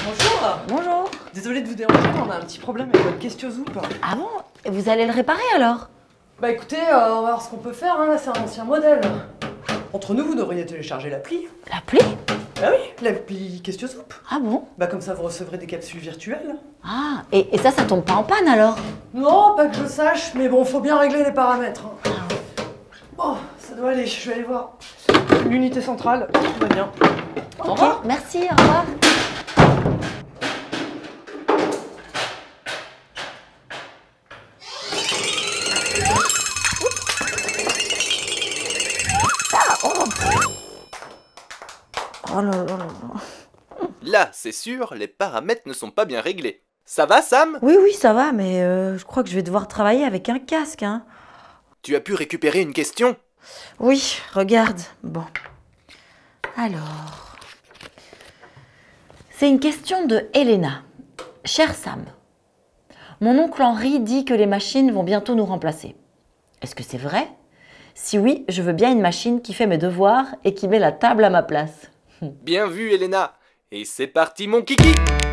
Bonjour. Bonjour. Désolée de vous déranger, on a un petit problème avec votre Questio-Zoop. Ah bon? Et vous allez le réparer alors? Bah écoutez, on va voir ce qu'on peut faire, hein. Là c'est un ancien modèle. Entre nous, vous devriez télécharger l'appli. L'appli? Bah oui, l'appli Questio-Zoop. Ah bon? Bah comme ça vous recevrez des capsules virtuelles. Ah, et ça tombe pas en panne alors? Non, pas que je sache, mais bon, faut bien régler les paramètres. Hein. Bon, ça doit aller, je vais aller voir l'unité centrale, tout va bien. Au Ok, revoir. merci, au revoir. Oh là là là là. Là, c'est sûr, les paramètres ne sont pas bien réglés. Ça va, Sam? Oui, oui, ça va, mais je crois que je vais devoir travailler avec un casque, hein. Tu as pu récupérer une question? Oui, regarde. Bon. Alors. C'est une question de Elena. Cher Sam, mon oncle Henri dit que les machines vont bientôt nous remplacer. Est-ce que c'est vrai? Si oui, je veux bien une machine qui fait mes devoirs et qui met la table à ma place. Bien vu, Elena. Et c'est parti, mon kiki!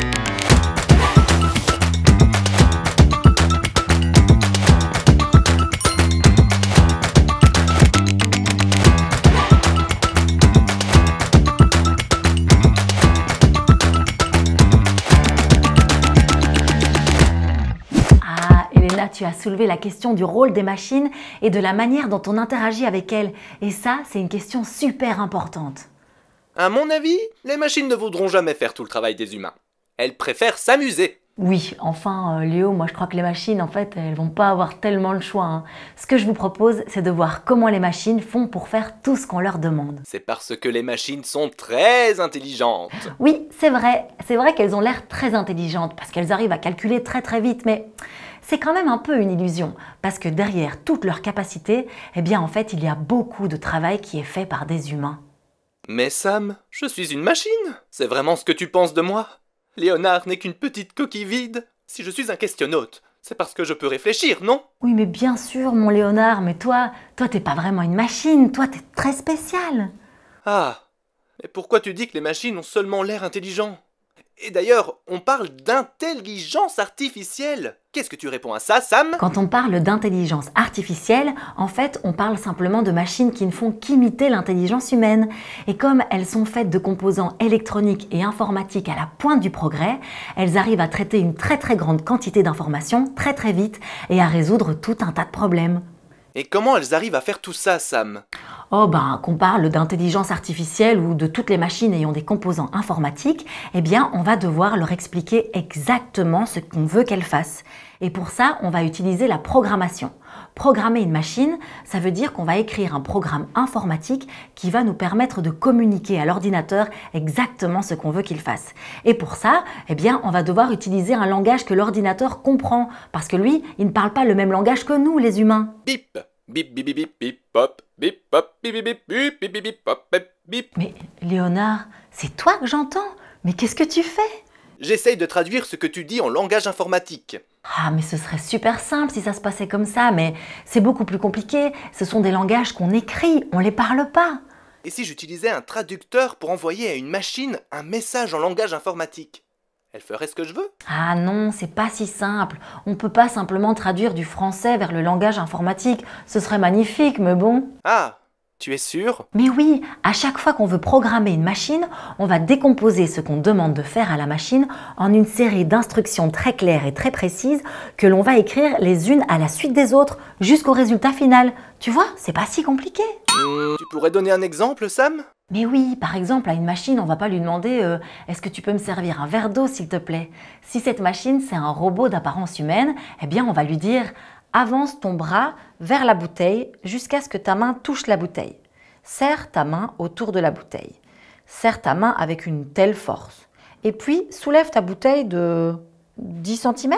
Ah, Elena, tu as soulevé la question du rôle des machines et de la manière dont on interagit avec elles. Et ça, c'est une question super importante. À mon avis, les machines ne voudront jamais faire tout le travail des humains. Elles préfèrent s'amuser. Oui, enfin, Léo, moi je crois que les machines, en fait, elles vont pas avoir tellement le choix, hein. Ce que je vous propose, c'est de voir comment les machines font pour faire tout ce qu'on leur demande. C'est parce que les machines sont très intelligentes. Oui, c'est vrai qu'elles ont l'air très intelligentes parce qu'elles arrivent à calculer très très vite, mais c'est quand même un peu une illusion parce que derrière toutes leurs capacités, eh bien en fait, il y a beaucoup de travail qui est fait par des humains. Mais Sam, je suis une machine. C'est vraiment ce que tu penses de moi? Léonard n'est qu'une petite coquille vide. Si je suis un questionnaute, c'est parce que je peux réfléchir, non? Oui, mais bien sûr, mon Léonard, mais toi t'es pas vraiment une machine, toi t'es très spécial. Ah, mais pourquoi tu dis que les machines ont seulement l'air intelligents? Et d'ailleurs, on parle d'intelligence artificielle. Qu'est-ce que tu réponds à ça, Sam? Quand on parle d'intelligence artificielle, en fait, on parle simplement de machines qui ne font qu'imiter l'intelligence humaine. Et comme elles sont faites de composants électroniques et informatiques à la pointe du progrès, elles arrivent à traiter une très très grande quantité d'informations très très vite et à résoudre tout un tas de problèmes. Et comment elles arrivent à faire tout ça, Sam? Oh ben, qu'on parle d'intelligence artificielle ou de toutes les machines ayant des composants informatiques, eh bien, on va devoir leur expliquer exactement ce qu'on veut qu'elles fassent. Et pour ça, on va utiliser la programmation. Programmer une machine, ça veut dire qu'on va écrire un programme informatique qui va nous permettre de communiquer à l'ordinateur exactement ce qu'on veut qu'il fasse. Et pour ça, eh bien, on va devoir utiliser un langage que l'ordinateur comprend, parce que lui, il ne parle pas le même langage que nous, les humains. Bip, bip, bip, bip, bip, bip, pop, bip, pop, bip, bip, bip, bip, bip, bip, bip, pop, bip, bip. Mais Léonard, c'est toi que j'entends? Mais qu'est-ce que tu fais? J'essaye de traduire ce que tu dis en langage informatique. Ah, mais ce serait super simple si ça se passait comme ça, mais c'est beaucoup plus compliqué. Ce sont des langages qu'on écrit, on les parle pas. Et si j'utilisais un traducteur pour envoyer à une machine un message en langage informatique? Elle ferait ce que je veux? Ah non, c'est pas si simple. On peut pas simplement traduire du français vers le langage informatique. Ce serait magnifique, mais bon. Ah, tu es sûr? Mais oui, à chaque fois qu'on veut programmer une machine, on va décomposer ce qu'on demande de faire à la machine en une série d'instructions très claires et très précises que l'on va écrire les unes à la suite des autres jusqu'au résultat final. Tu vois, c'est pas si compliqué. Tu pourrais donner un exemple, Sam? Mais oui, par exemple, à une machine, on va pas lui demander est-ce que tu peux me servir un verre d'eau, s'il te plaît? Si cette machine, c'est un robot d'apparence humaine, eh bien, on va lui dire avance ton bras vers la bouteille jusqu'à ce que ta main touche la bouteille. Serre ta main autour de la bouteille. Serre ta main avec une telle force. Et puis, soulève ta bouteille de 10 cm.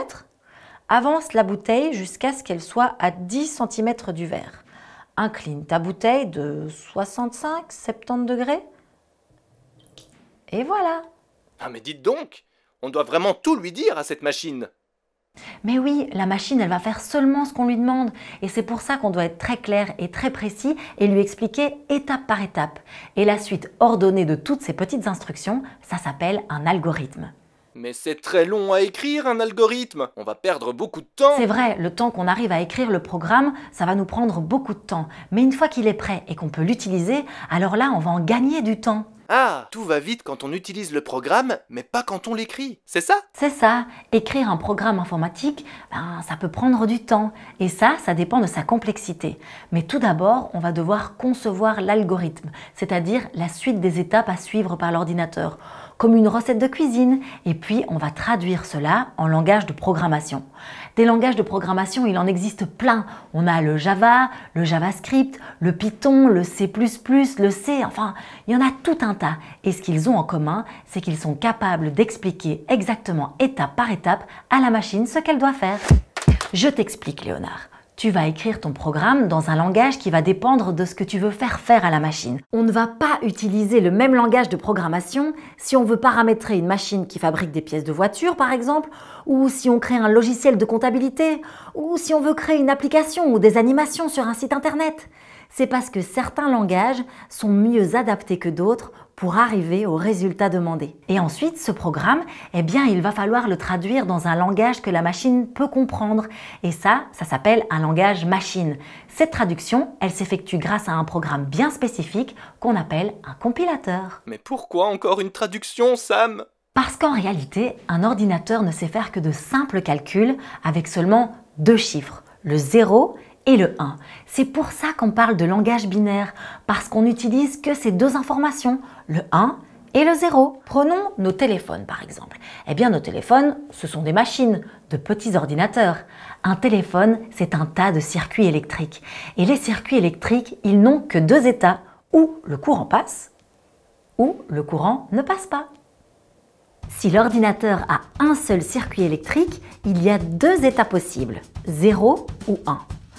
Avance la bouteille jusqu'à ce qu'elle soit à 10 cm du verre. Incline ta bouteille de 65-70 degrés. Et voilà. Ah mais dites donc, on doit vraiment tout lui dire à cette machine. Mais oui, la machine, elle va faire seulement ce qu'on lui demande. Et c'est pour ça qu'on doit être très clair et très précis et lui expliquer étape par étape. Et la suite ordonnée de toutes ces petites instructions, ça s'appelle un algorithme. Mais c'est très long à écrire un algorithme. On va perdre beaucoup de temps. C'est vrai, le temps qu'on arrive à écrire le programme, ça va nous prendre beaucoup de temps. Mais une fois qu'il est prêt et qu'on peut l'utiliser, alors là, on va en gagner du temps. Ah, tout va vite quand on utilise le programme, mais pas quand on l'écrit. C'est ça? C'est ça, écrire un programme informatique, ça peut prendre du temps. Et ça dépend de sa complexité. Mais tout d'abord, on va devoir concevoir l'algorithme, c'est-à-dire la suite des étapes à suivre par l'ordinateur, comme une recette de cuisine. Et puis, on va traduire cela en langage de programmation. Des langages de programmation, il en existe plein. On a le Java, le JavaScript, le Python, le C++, le C, enfin, il y en a tout un tas. Et ce qu'ils ont en commun, c'est qu'ils sont capables d'expliquer exactement étape par étape à la machine ce qu'elle doit faire. Je t'explique, Léonard. Tu vas écrire ton programme dans un langage qui va dépendre de ce que tu veux faire à la machine. On ne va pas utiliser le même langage de programmation si on veut paramétrer une machine qui fabrique des pièces de voiture, par exemple, ou si on crée un logiciel de comptabilité, ou si on veut créer une application ou des animations sur un site internet. C'est parce que certains langages sont mieux adaptés que d'autres pour arriver au résultat demandé. Et ensuite, ce programme, il va falloir le traduire dans un langage que la machine peut comprendre. Et ça s'appelle un langage machine. Cette traduction, elle s'effectue grâce à un programme bien spécifique qu'on appelle un compilateur. Mais pourquoi encore une traduction, Sam? Parce qu'en réalité, un ordinateur ne sait faire que de simples calculs avec seulement 2 chiffres, le 0 et le 1. C'est pour ça qu'on parle de langage binaire, parce qu'on n'utilise que ces 2 informations, le 1 et le 0. Prenons nos téléphones par exemple. Nos téléphones, ce sont des machines, de petits ordinateurs. Un téléphone, c'est un tas de circuits électriques. Et les circuits électriques, ils n'ont que 2 états, où le courant passe, ou le courant ne passe pas. Si l'ordinateur a un seul circuit électrique, il y a 2 états possibles, 0 ou 1.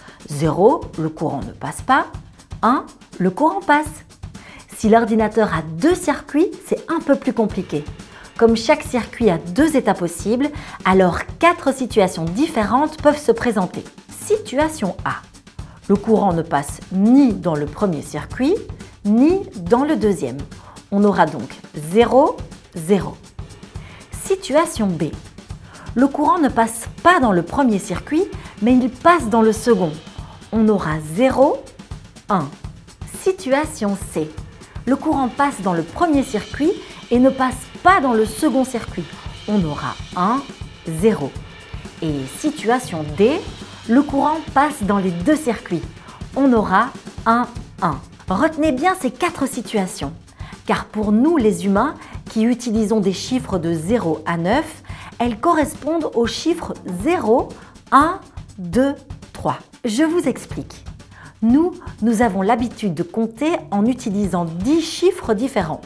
0, le courant ne passe pas. 1, le courant passe. Si l'ordinateur a 2 circuits, c'est un peu plus compliqué. Comme chaque circuit a 2 états possibles, alors 4 situations différentes peuvent se présenter. Situation A. Le courant ne passe ni dans le premier circuit, ni dans le deuxième. On aura donc 0, 0. Situation B. Le courant ne passe pas dans le premier circuit, mais il passe dans le second. On aura 0, 1. Situation C. Le courant passe dans le premier circuit et ne passe pas dans le second circuit. On aura 1, 0. Et situation D. Le courant passe dans les 2 circuits. On aura 1, 1. Retenez bien ces 4 situations, car pour nous les humains qui utilisons des chiffres de 0 à 9, elles correspondent aux chiffres 0, 1, 2, 3. Je vous explique. Nous avons l'habitude de compter en utilisant 10 chiffres différents.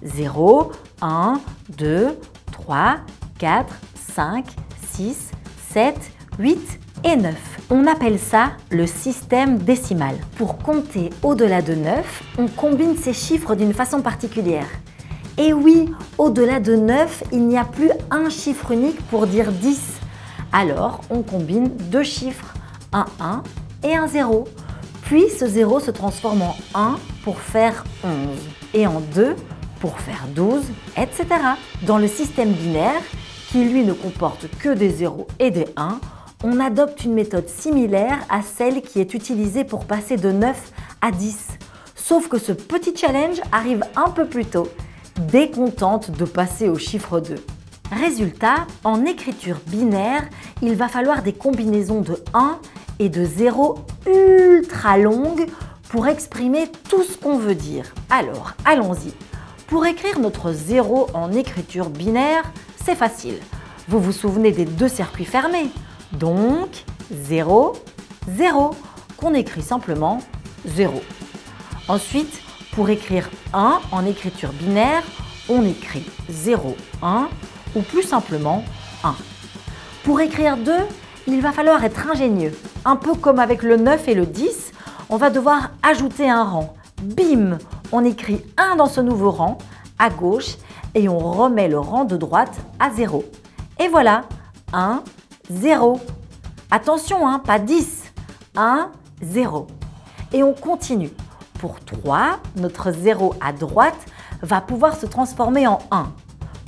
0, 1, 2, 3, 4, 5, 6, 7, 8 et 9. On appelle ça le système décimal. Pour compter au-delà de 9, on combine ces chiffres d'une façon particulière. Et oui, au-delà de 9, il n'y a plus un chiffre unique pour dire 10. Alors, on combine 2 chiffres, un 1 et un 0. Puis ce 0 se transforme en 1 pour faire 11 et en 2 pour faire 12, etc. Dans le système binaire, qui lui ne comporte que des 0 et des 1, on adopte une méthode similaire à celle qui est utilisée pour passer de 9 à 10. Sauf que ce petit challenge arrive un peu plus tôt, dès qu'on tente de passer au chiffre 2. Résultat, en écriture binaire, il va falloir des combinaisons de 1 et de 0 ultra longues pour exprimer tout ce qu'on veut dire. Alors, allons-y. Pour écrire notre 0 en écriture binaire, c'est facile. Vous vous souvenez des 2 circuits fermés. Donc, 0, 0, qu'on écrit simplement 0. Ensuite, pour écrire 1 en écriture binaire, on écrit 0, 1 ou plus simplement 1. Pour écrire 2, il va falloir être ingénieux. Un peu comme avec le 9 et le 10, on va devoir ajouter un rang. Bim! On écrit 1 dans ce nouveau rang, à gauche, et on remet le rang de droite à 0. Et voilà, 1, 0. Attention, pas 10. 1, 0. Et on continue. Pour 3, notre 0 à droite va pouvoir se transformer en 1.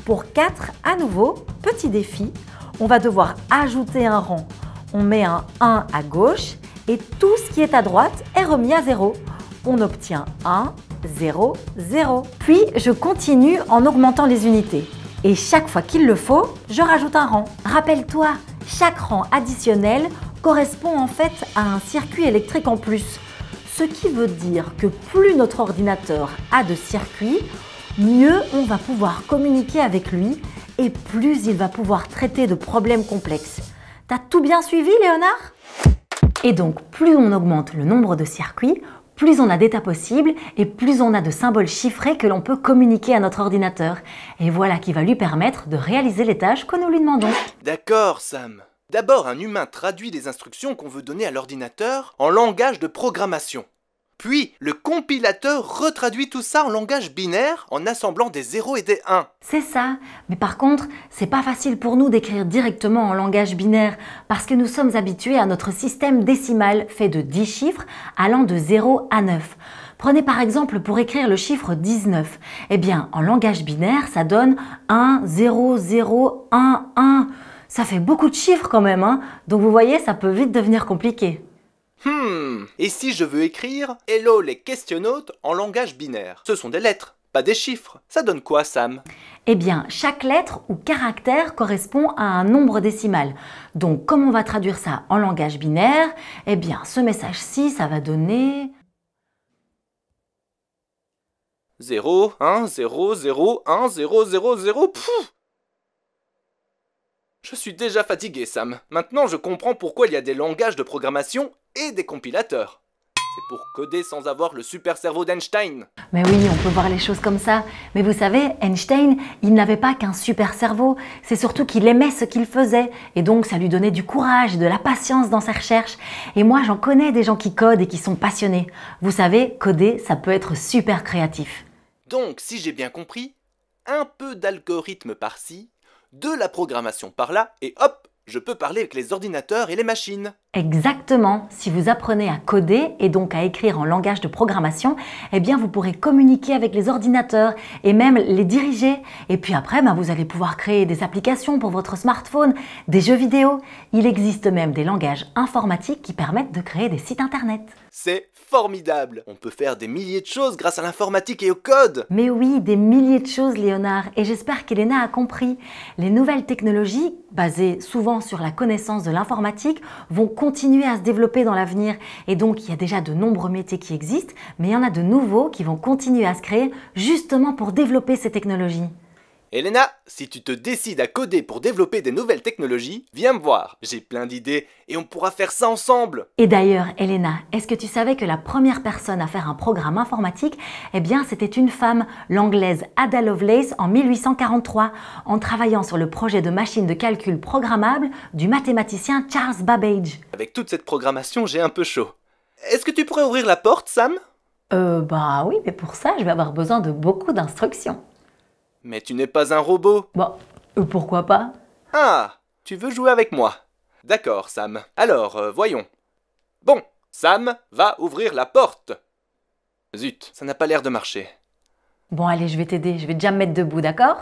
Pour 4, à nouveau, petit défi, on va devoir ajouter un rang. On met un 1 à gauche et tout ce qui est à droite est remis à 0. On obtient 1, 0, 0. Puis, je continue en augmentant les unités. Et chaque fois qu'il le faut, je rajoute un rang. Rappelle-toi, chaque rang additionnel correspond en fait à un circuit électrique en plus. Ce qui veut dire que plus notre ordinateur a de circuits, mieux on va pouvoir communiquer avec lui et plus il va pouvoir traiter de problèmes complexes. T'as tout bien suivi, Léonard? Et donc, plus on augmente le nombre de circuits, plus on a d'états possibles et plus on a de symboles chiffrés que l'on peut communiquer à notre ordinateur. Et voilà qui va lui permettre de réaliser les tâches que nous lui demandons. D'accord, Sam. D'abord, un humain traduit les instructions qu'on veut donner à l'ordinateur en langage de programmation. Puis, le compilateur retraduit tout ça en langage binaire en assemblant des 0 et des 1. C'est ça, mais par contre, c'est pas facile pour nous d'écrire directement en langage binaire parce que nous sommes habitués à notre système décimal fait de 10 chiffres allant de 0 à 9. Prenez par exemple pour écrire le chiffre 19. Eh bien, en langage binaire, ça donne 1, 0, 0, 1, 1. Ça fait beaucoup de chiffres quand même, hein. Donc vous voyez, ça peut vite devenir compliqué. Et si je veux écrire « Hello les questionnautes » en langage binaire? Ce sont des lettres, pas des chiffres. Ça donne quoi, Sam? Eh bien, chaque lettre ou caractère correspond à un nombre décimal. Donc, comme on va traduire ça en langage binaire, eh bien, ce message-ci, ça va donner... 0, 1, 0, 0, 1, 0, 0, 0, pfff! Je suis déjà fatigué, Sam. Maintenant, je comprends pourquoi il y a des langages de programmation et des compilateurs. C'est pour coder sans avoir le super cerveau d'Einstein. Mais oui, on peut voir les choses comme ça. Mais vous savez, Einstein, il n'avait pas qu'un super cerveau. C'est surtout qu'il aimait ce qu'il faisait. Et donc, ça lui donnait du courage et de la patience dans ses recherches. Et moi, j'en connais des gens qui codent et qui sont passionnés. Vous savez, coder, ça peut être super créatif. Donc, si j'ai bien compris, un peu d'algorithme par-ci, de la programmation par-là, et hop, je peux parler avec les ordinateurs et les machines. Exactement. Si vous apprenez à coder et donc à écrire en langage de programmation, eh bien vous pourrez communiquer avec les ordinateurs et même les diriger. Et puis après, vous allez pouvoir créer des applications pour votre smartphone, des jeux vidéo. Il existe même des langages informatiques qui permettent de créer des sites internet. C'est formidable! On peut faire des milliers de choses grâce à l'informatique et au code! Mais oui, des milliers de choses, Léonard, et j'espère qu'Elena a compris. Les nouvelles technologies, basées souvent sur la connaissance de l'informatique, vont continuer à se développer dans l'avenir. Et donc, il y a déjà de nombreux métiers qui existent, mais il y en a de nouveaux qui vont continuer à se créer justement pour développer ces technologies. Elena, si tu te décides à coder pour développer des nouvelles technologies, viens me voir. J'ai plein d'idées et on pourra faire ça ensemble. Et d'ailleurs, Elena, est-ce que tu savais que la première personne à faire un programme informatique, eh bien, c'était une femme, l'anglaise Ada Lovelace, en 1843, en travaillant sur le projet de machine de calcul programmable du mathématicien Charles Babbage. Avec toute cette programmation, j'ai un peu chaud. Est-ce que tu pourrais ouvrir la porte, Sam? Bah oui, mais pour ça, je vais avoir besoin de beaucoup d'instructions. Mais tu n'es pas un robot. Bon, pourquoi pas? Ah, tu veux jouer avec moi? D'accord, Sam. Alors, voyons. Bon, Sam va ouvrir la porte. Zut, ça n'a pas l'air de marcher. Bon, allez, je vais t'aider. Je vais déjà me mettre debout, d'accord?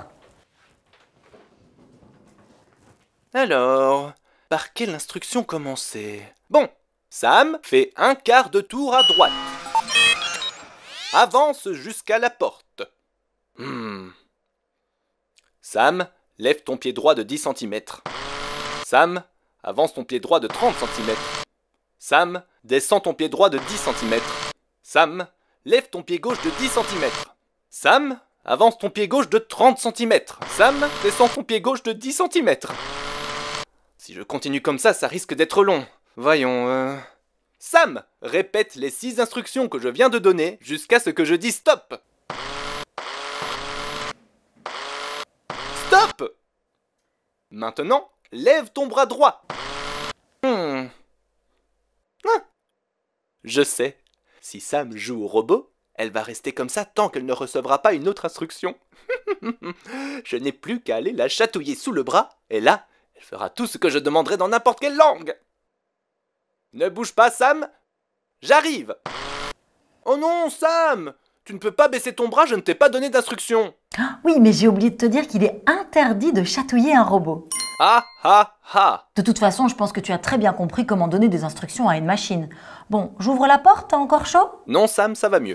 Alors, par quelle instruction commencer? Bon, Sam, fais un quart de tour à droite. Avance jusqu'à la porte. Sam, lève ton pied droit de 10 cm. Sam, avance ton pied droit de 30 cm. Sam, descends ton pied droit de 10 cm. Sam, lève ton pied gauche de 10 cm. Sam, avance ton pied gauche de 30 cm. Sam, descends ton pied gauche de 10 cm. Si je continue comme ça risque d'être long. Voyons, Sam, répète les 6 instructions que je viens de donner jusqu'à ce que je dise stop. Stop! Maintenant, lève ton bras droit. Je sais, si Sam joue au robot, elle va rester comme ça tant qu'elle ne recevra pas une autre instruction. Je n'ai plus qu'à aller la chatouiller sous le bras, et là, elle fera tout ce que je demanderai dans n'importe quelle langue. Ne bouge pas, Sam. J'arrive. Oh non, Sam! Tu ne peux pas baisser ton bras, je ne t'ai pas donné d'instructions. Oui, mais j'ai oublié de te dire qu'il est interdit de chatouiller un robot. Ah ah ah. De toute façon, je pense que tu as très bien compris comment donner des instructions à une machine. Bon, j'ouvre la porte, t'as encore chaud? Non Sam, ça va mieux.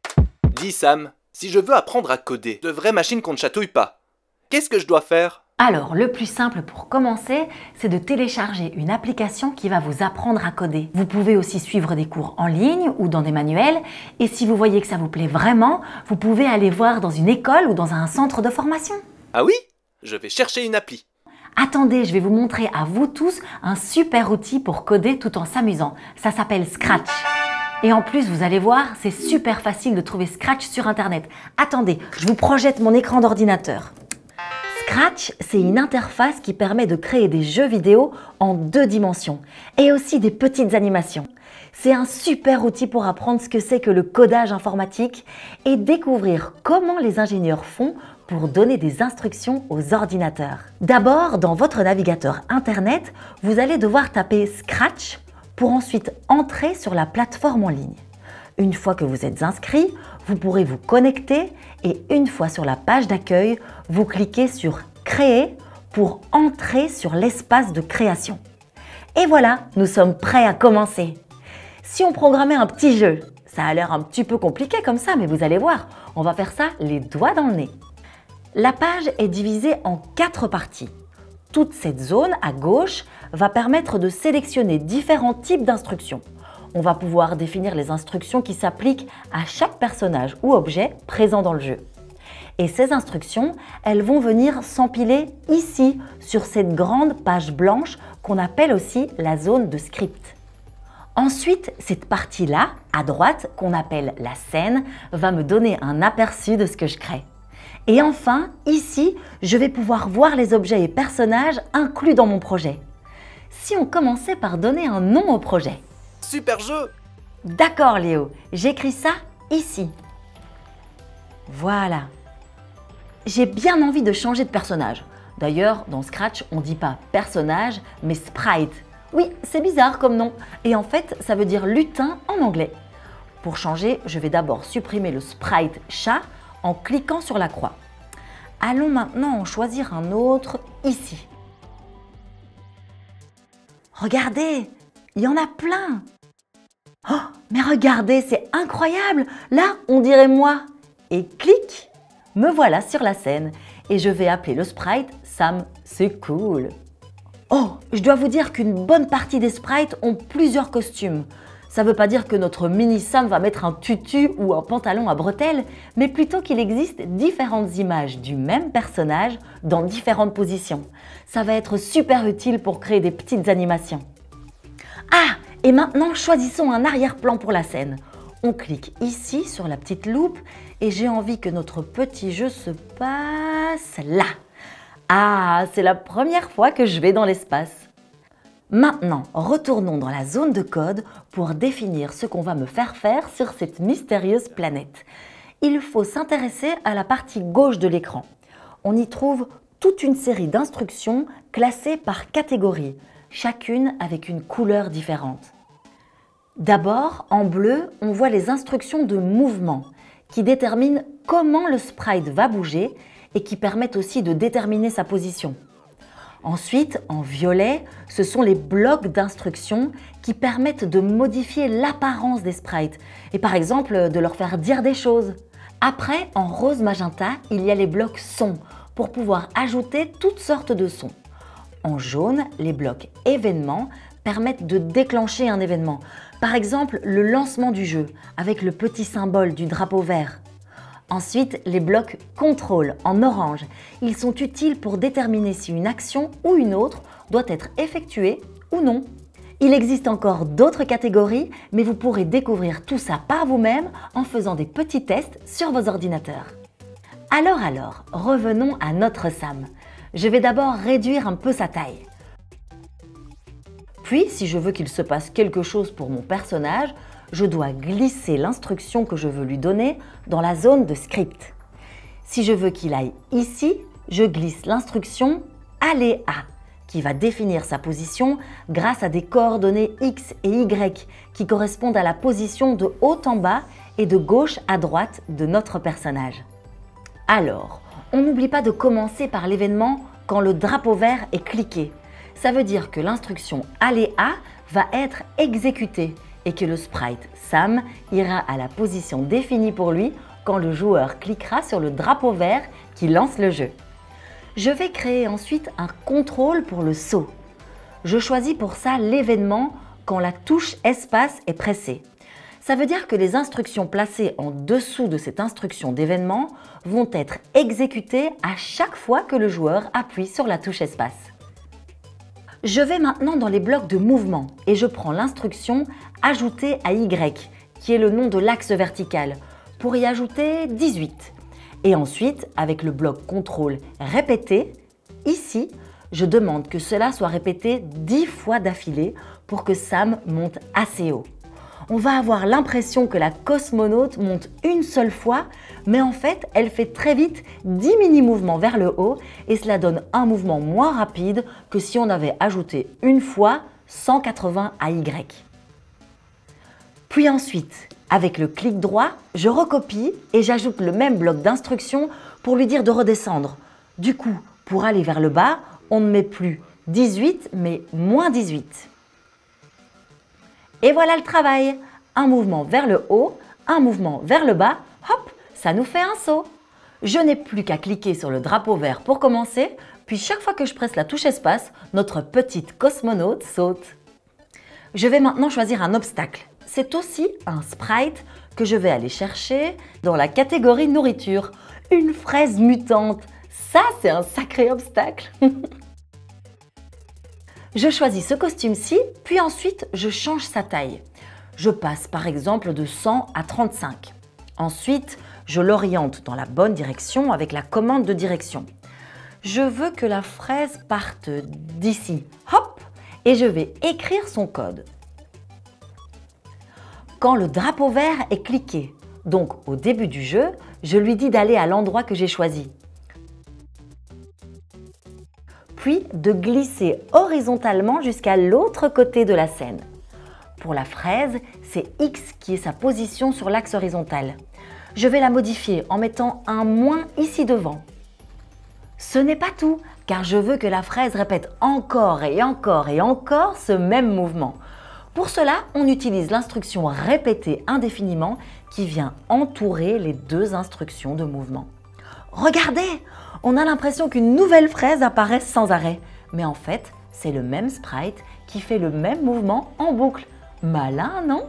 Dis Sam, si je veux apprendre à coder, de vraies machines qu'on ne chatouille pas, qu'est-ce que je dois faire? Alors, le plus simple pour commencer, c'est de télécharger une application qui va vous apprendre à coder. Vous pouvez aussi suivre des cours en ligne ou dans des manuels. Et si vous voyez que ça vous plaît vraiment, vous pouvez aller voir dans une école ou dans un centre de formation. Ah oui? Je vais chercher une appli. Attendez, je vais vous montrer à vous tous un super outil pour coder tout en s'amusant. Ça s'appelle Scratch. Et en plus, vous allez voir, c'est super facile de trouver Scratch sur Internet. Attendez, je vous projette mon écran d'ordinateur. Scratch, c'est une interface qui permet de créer des jeux vidéo en 2 dimensions et aussi des petites animations. C'est un super outil pour apprendre ce que c'est que le codage informatique et découvrir comment les ingénieurs font pour donner des instructions aux ordinateurs. D'abord, dans votre navigateur Internet, vous allez devoir taper Scratch pour ensuite entrer sur la plateforme en ligne. Une fois que vous êtes inscrit, vous pourrez vous connecter et une fois sur la page d'accueil, vous cliquez sur Créer pour entrer sur l'espace de création. Et voilà, nous sommes prêts à commencer. Si on programmait un petit jeu, ça a l'air un petit peu compliqué comme ça, mais vous allez voir, on va faire ça les doigts dans le nez. La page est divisée en 4 parties. Toute cette zone à gauche va permettre de sélectionner différents types d'instructions. On va pouvoir définir les instructions qui s'appliquent à chaque personnage ou objet présent dans le jeu. Et ces instructions, elles vont venir s'empiler ici, sur cette grande page blanche qu'on appelle aussi la zone de script. Ensuite, cette partie-là, à droite, qu'on appelle la scène, va me donner un aperçu de ce que je crée. Et enfin, ici, je vais pouvoir voir les objets et personnages inclus dans mon projet. Si on commençait par donner un nom au projet. Super jeu! D'accord Léo, j'écris ça ici. Voilà. J'ai bien envie de changer de personnage. D'ailleurs, dans Scratch, on ne dit pas personnage, mais sprite. Oui, c'est bizarre comme nom. Et en fait, ça veut dire lutin en anglais. Pour changer, je vais d'abord supprimer le sprite chat en cliquant sur la croix. Allons maintenant en choisir un autre ici. Regardez, il y en a plein. Oh, mais regardez, c'est incroyable. Là, on dirait moi. Et clic, me voilà sur la scène. Et je vais appeler le sprite Sam, c'est cool. Oh, je dois vous dire qu'une bonne partie des sprites ont plusieurs costumes. Ça ne veut pas dire que notre mini Sam va mettre un tutu ou un pantalon à bretelles, mais plutôt qu'il existe différentes images du même personnage dans différentes positions. Ça va être super utile pour créer des petites animations. Ah, et maintenant choisissons un arrière-plan pour la scène. On clique ici sur la petite loupe et j'ai envie que notre petit jeu se passe là. Ah, c'est la première fois que je vais dans l'espace. Maintenant, retournons dans la zone de code pour définir ce qu'on va me faire faire sur cette mystérieuse planète. Il faut s'intéresser à la partie gauche de l'écran. On y trouve toute une série d'instructions classées par catégorie, chacune avec une couleur différente. D'abord, en bleu, on voit les instructions de mouvement qui déterminent comment le sprite va bouger et qui permettent aussi de déterminer sa position. Ensuite, en violet, ce sont les blocs d'instructions qui permettent de modifier l'apparence des sprites et par exemple de leur faire dire des choses. Après, en rose magenta, il y a les blocs sons pour pouvoir ajouter toutes sortes de sons. En jaune, les blocs événements permettent de déclencher un événement. Par exemple, le lancement du jeu avec le petit symbole du drapeau vert. Ensuite, les blocs contrôle en orange. Ils sont utiles pour déterminer si une action ou une autre doit être effectuée ou non. Il existe encore d'autres catégories, mais vous pourrez découvrir tout ça par vous-même en faisant des petits tests sur vos ordinateurs. Alors, revenons à notre Sam. Je vais d'abord réduire un peu sa taille. Puis, si je veux qu'il se passe quelque chose pour mon personnage, je dois glisser l'instruction que je veux lui donner dans la zone de script. Si je veux qu'il aille ici, je glisse l'instruction « Aller à » qui va définir sa position grâce à des coordonnées X et Y qui correspondent à la position de haut en bas et de gauche à droite de notre personnage. Alors, on n'oublie pas de commencer par l'événement quand le drapeau vert est cliqué. Ça veut dire que l'instruction Aller à va être exécutée et que le sprite Sam ira à la position définie pour lui quand le joueur cliquera sur le drapeau vert qui lance le jeu. Je vais créer ensuite un contrôle pour le saut. Je choisis pour ça l'événement quand la touche espace est pressée. Ça veut dire que les instructions placées en dessous de cette instruction d'événement vont être exécutées à chaque fois que le joueur appuie sur la touche espace. Je vais maintenant dans les blocs de mouvement et je prends l'instruction Ajouter à Y, qui est le nom de l'axe vertical, pour y ajouter 18. Et ensuite, avec le bloc contrôle Répéter, ici, je demande que cela soit répété 10 fois d'affilée pour que Sam monte assez haut. On va avoir l'impression que la cosmonaute monte une seule fois, mais en fait, elle fait très vite 10 mini-mouvements vers le haut et cela donne un mouvement moins rapide que si on avait ajouté une fois 180 à Y. Puis ensuite, avec le clic droit, je recopie et j'ajoute le même bloc d'instructions pour lui dire de redescendre. Du coup, pour aller vers le bas, on ne met plus 18, mais moins 18. Et voilà le travail. Un mouvement vers le haut, un mouvement vers le bas, hop, ça nous fait un saut. Je n'ai plus qu'à cliquer sur le drapeau vert pour commencer, puis chaque fois que je presse la touche espace, notre petite cosmonaute saute. Je vais maintenant choisir un obstacle. C'est aussi un sprite que je vais aller chercher dans la catégorie nourriture. Une fraise mutante, ça c'est un sacré obstacle. Je choisis ce costume-ci, puis ensuite je change sa taille. Je passe par exemple de 100 à 35. Ensuite, je l'oriente dans la bonne direction avec la commande de direction. Je veux que la fraise parte d'ici. Hop! Et je vais écrire son code. Quand le drapeau vert est cliqué, donc au début du jeu, je lui dis d'aller à l'endroit que j'ai choisi. Puis de glisser horizontalement jusqu'à l'autre côté de la scène. Pour la fraise, c'est X qui est sa position sur l'axe horizontal. Je vais la modifier en mettant un moins ici devant. Ce n'est pas tout, car je veux que la fraise répète encore et encore et encore ce même mouvement. Pour cela, on utilise l'instruction répéter indéfiniment qui vient entourer les deux instructions de mouvement. Regardez, on a l'impression qu'une nouvelle fraise apparaît sans arrêt. Mais en fait, c'est le même sprite qui fait le même mouvement en boucle. Malin, non?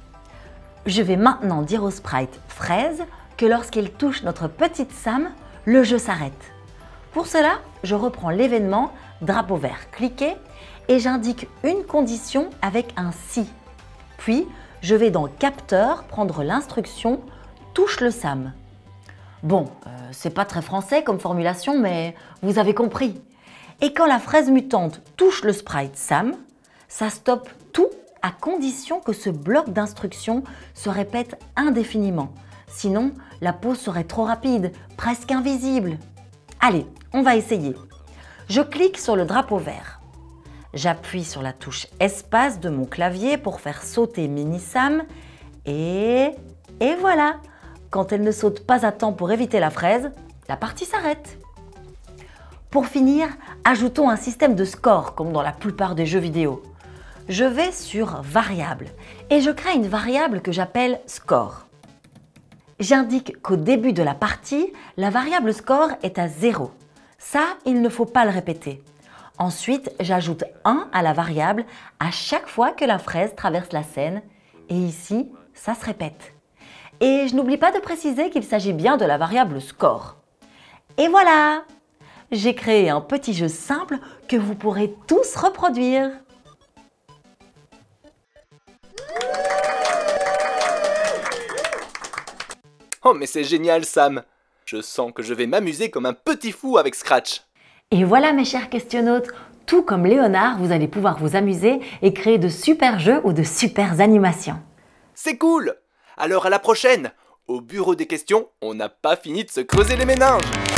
Je vais maintenant dire au sprite fraise que lorsqu'il touche notre petite Sam, le jeu s'arrête. Pour cela, je reprends l'événement drapeau vert cliqué et j'indique une condition avec un si. Puis, je vais dans capteur prendre l'instruction touche le Sam. Bon, c'est pas très français comme formulation, mais vous avez compris. Et quand la fraise mutante touche le sprite Sam, ça stoppe tout à condition que ce bloc d'instructions se répète indéfiniment. Sinon, la pause serait trop rapide, presque invisible. Allez, on va essayer. Je clique sur le drapeau vert. J'appuie sur la touche espace de mon clavier pour faire sauter Mini Sam et voilà. Quand elle ne saute pas à temps pour éviter la fraise, la partie s'arrête. Pour finir, ajoutons un système de score comme dans la plupart des jeux vidéo. Je vais sur variable et je crée une variable que j'appelle score. J'indique qu'au début de la partie, la variable score est à 0. Ça, il ne faut pas le répéter. Ensuite, j'ajoute 1 à la variable à chaque fois que la fraise traverse la scène et ici, ça se répète. Et je n'oublie pas de préciser qu'il s'agit bien de la variable score. Et voilà! J'ai créé un petit jeu simple que vous pourrez tous reproduire. Oh mais c'est génial Sam! Je sens que je vais m'amuser comme un petit fou avec Scratch. Et voilà mes chers questionnautes, tout comme Léonard, vous allez pouvoir vous amuser et créer de super jeux ou de super animations. C'est cool! Alors à la prochaine! Au bureau des questions, on n'a pas fini de se creuser les méninges!